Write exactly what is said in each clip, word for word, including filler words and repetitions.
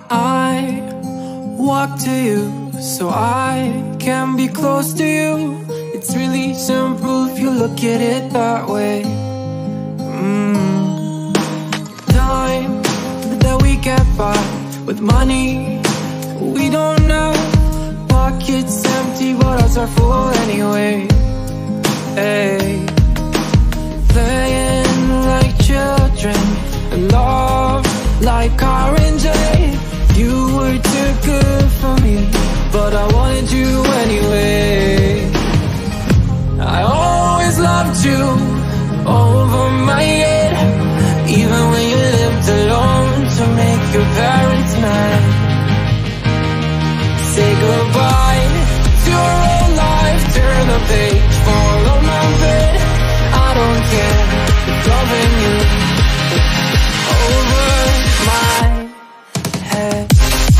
I walk to you so I can be close to you. It's really simple if you look at it that way. mm. Time that we get by with money we don't know. Pockets empty but ours are full anyway. Hey. Playing like children and love like oranges. You were too good for me, but I wanted you anyway. I always loved you over my head, even when you lived alone to make your parents mad. Say goodbye to your old life, turn the page, follow my bed. I don't care if loving you over my head.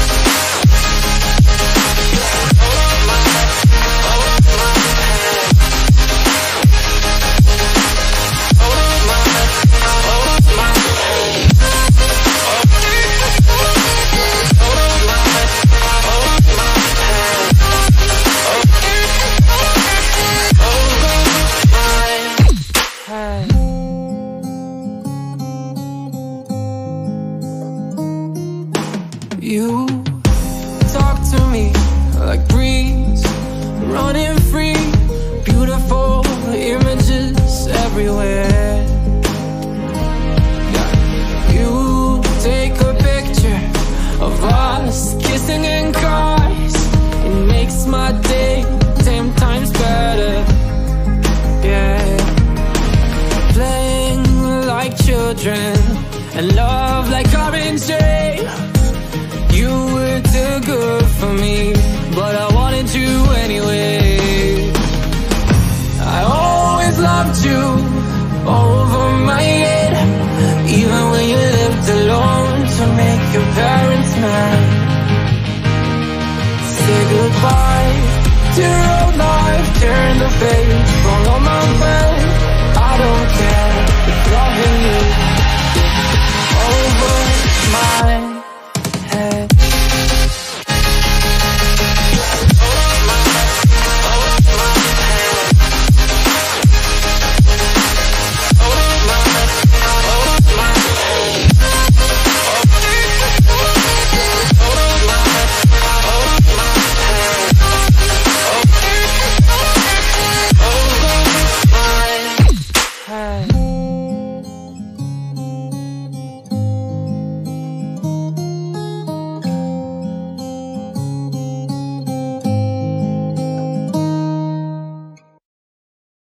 You talk to me like breeze, running free, beautiful images everywhere. Yeah. You take a picture of us kissing in cars, it makes my day ten times better. Yeah. Playing like children and love like oranges. You were too good for me, but I wanted you anyway. I always loved you over my head, even when you lived alone to make your parents mad. Say goodbye to your old life, turn the page, follow my bed.